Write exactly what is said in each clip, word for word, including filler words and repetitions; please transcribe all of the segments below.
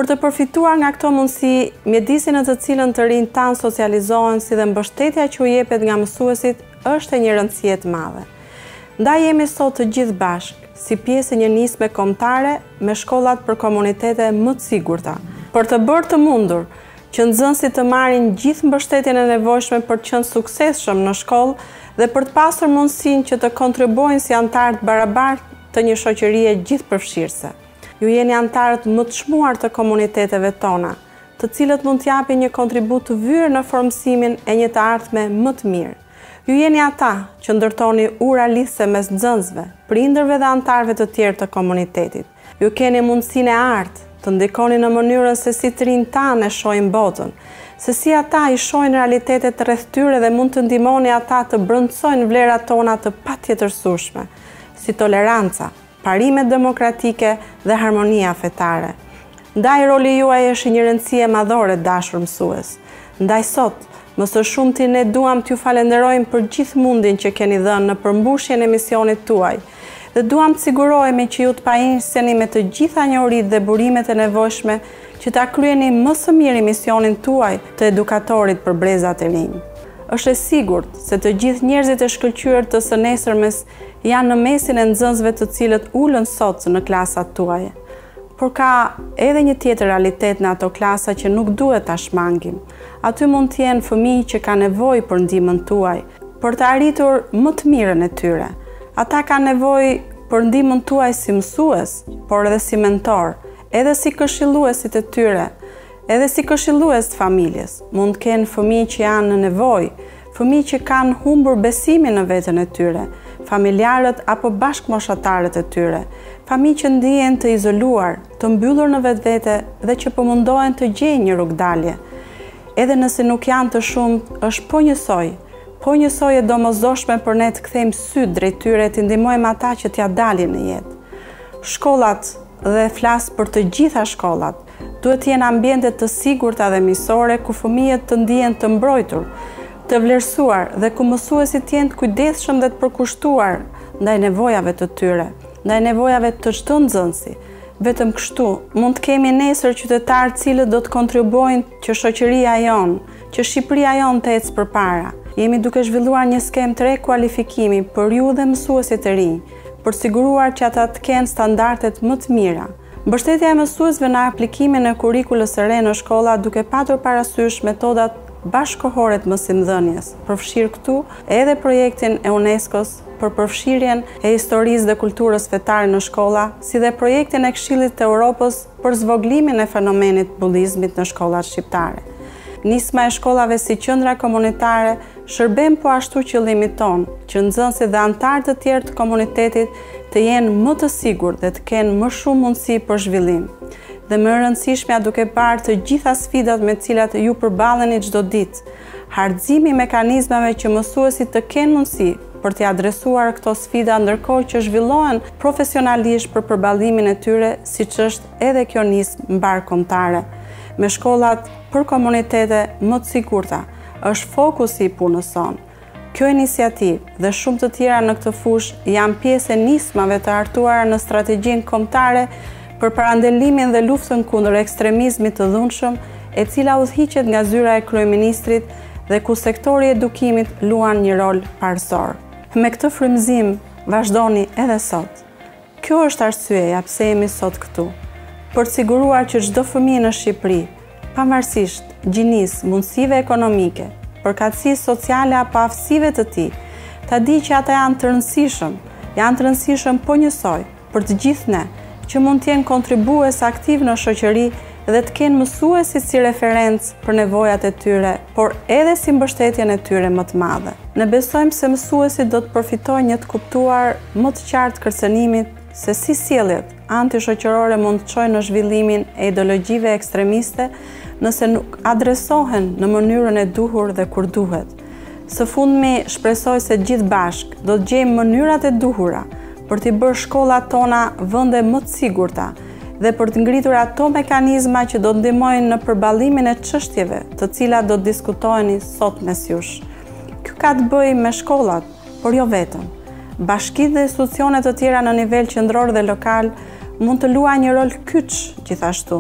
Për të përfituar nga këto mundësi, mjedisin në të cilën të rinjtë tanë socializohen si dhe mbështetja që u jepet nga mësuesit është e një rëndësie të madhe. Ndaj jemi sot të gjithë bashkë, si pjesë e një nisme kombëtare me shkollat për komunitete më të sigurta. Për të bërë të mundur që nxënësit të marrin gjithë mbështetjen e nevojshme për të qenë suksesshëm në shkollë dhe për të pasur mundësinë që të kontribuojnë si anëtarë të barabartë të një shoqërie gjithëpërfshirëse. Ju jeni anëtarët më të çmuar të komuniteteve tona, të cilët mund t'japin një kontribut të vyrë në formësimin e një të ardhme më të mirë. Ju jeni ata që ndërtoni ura lidhëse mes nxënësve, prindërve dhe anëtarëve të tjerë të komunitetit. Ju keni mundësinë e artë të ndikoni në mënyrën se si të rinjtë tanë e shohin botën, se si ata i shohin realitetet rreth tyre dhe mund të ndihmoni ata të brëndësojnë vlerat tona të patjetërsueshme, si toleranca, parimet demokratike dhe harmonia fetare. Ndaj roli juaj është një rëndësie madhore, dashur mësues. Ndaj sot, më së shumti ne duam t'ju falenderojmë për gjithë mundin që keni dhënë në përmbushjen e misionit tuaj dhe duam të sigurohemi që ju të pajisjeni me të gjitha njohuritë dhe burimet e nevojshme që ta kryeni më së miri misionin tuaj të edukatorit për brezat e rinj. Është e sigurt se të gjithë njerëzit e shkëlqyer të së nesërmes janë në mesin e nxënësve të cilët ulën sot në klasat tuaja. Por ka edhe një tjetër realitet në ato klasa që nuk duhet ta shmangim. Aty mund të jenë fëmijë që kanë nevojë për ndihmën tuaj, për të arritur më të mirën e tyre. Ata kanë nevojë për ndihmën tuaj si mësues, por edhe si mentor, edhe si këshilluesit e tyre, edhe si këshillues të familjes. Mund të kenë fëmijë që janë në nevojë, fëmijë që kanë humbur besimin në veten e tyre, familjarët apo bashkëmoshatarët e tyre, fëmijë që ndihen të izoluar, të mbyllur në vetvete dhe që po mundohen të gjejnë një rrugdalje. Edhe nëse nuk janë të shumtë, është po njësoj, po njësoj e domosdoshme për ne të kthejmë syt drejt tyre, të ndihmojmë ata që t'ja dalin në jetë. Shkollat, dhe flas për të gjitha shkollat, duhet të jenë ambiente të sigurta dhe miqësore ku fëmijët të ndihen të mbrojtur, të vlerësuar dhe ku mësuesit të jenë të kujdesshëm dhe të përkushtuar ndaj nevojave të tyre, ndaj nevojave të çdo nxënësi. Vetëm kështu mund të kemi nesër qytetarë cilët do të kontribuojnë që shoqëria jonë, që Shqipëria jonë të ecë përpara. Jemi duke zhvilluar një skemë të rekualifikimi për ju dhe mësuesit e rinj, për siguruar që ata të kenë standardet më të mira. Mbështetja e mësuesve në aplikimin e kurikulës së re në shkolla duke patur parasysh metodat bashkëkohore të mësimdhënies. Përfshir këtu edhe projektin e UNESCO-s për përfshirjen e historisë dhe kulturës fetare në shkolla, si dhe projektin e Këshillit të Evropës për zvoglimin e fenomenit bullizmit në shkollat shqiptare. Nisma e shkollave si qendra komunitare shërben po ashtu qëllimit ton, që nxënësit dhe anëtarët të tjerë të komunitetit të jenë më të sigurt dhe të kenë më shumë mundësi për zhvillim. Dhe më e rëndësishmja duke parë të gjitha sfidat me të cilat ju përballeni çdo ditë, harximi i mekanizmave që mësuesit të kenë mundësi për të adresuar këto sfida ndërkohë që zhvillohen profesionalisht për përballimin e tyre, siç është edhe kjo nismë mbarkombëtare. Me shkollat për komunitete më të sigurta është fokusi i punës sonë. Kjo iniciativë dhe shumë të tjera në këtë fushë janë pjesë e nismave të hartuara në strategjinë kombëtare për parandalimin dhe luftën kundër ekstremizmit të dhunshëm, e cila udhëhiqet nga zyra e kryeministrit dhe ku sektori i edukimit luan një rol parësor. Me këtë frymëzim vazhdoni edhe sot. Kjo është arsyeja pse jemi sot këtu, për të siguruar që çdo fëmijë në Shqipëri, pavarësisht gjinisë, mundësive ekonomike, përkatësisë sociale apo aftësive të tij, ta di që ata janë të rëndësishëm, janë të rëndësishëm po njësoj për të gjithë ne, që mund të jenë kontribues aktiv në shoqëri dhe të kenë mësuesit si referencë për nevojat e tyre, por edhe si mbështetjen e tyre më të madhe. Ne besojmë se mësuesit do të përfitojnë një të kuptuar më të qartë kërcënimit se si sjelljet antishoqërore mund të çojnë në zhvillimin e ideologjive ekstremiste nëse nuk adresohen në mënyrën e duhur dhe kur duhet. Së fundmi, shpresoj se gjithë bashkë do të gjejmë mënyrat e duhura për t'i bërë shkollat tona vende më të sigurta dhe për të ngritur ato mekanizma që do të ndihmojnë në përballimin e çështjeve të cilat do të diskutoheni sot mes jush. Kjo ka të bëjë me shkollat, por jo vetëm. Bashkitë dhe institucionet të tjera në nivel qendror dhe lokal mund të luajnë një rol kyç gjithashtu.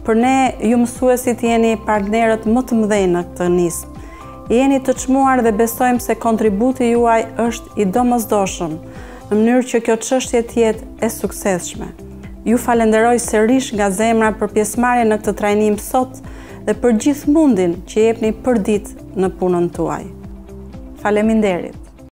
Për ne, ju mësuesit jeni partnerët më të mëdhenj në këtë nismë. Jeni të çmuar dhe besojmë se kontributi juaj është i domosdoshëm në mënyrë që kjo çështje të jetë e suksesshme. Ju falenderoj sërish nga zemra për pjesëmarrjen në këtë trajnim sot dhe për gjithë mundin që jepni përdit në punën tuaj. Faleminderit.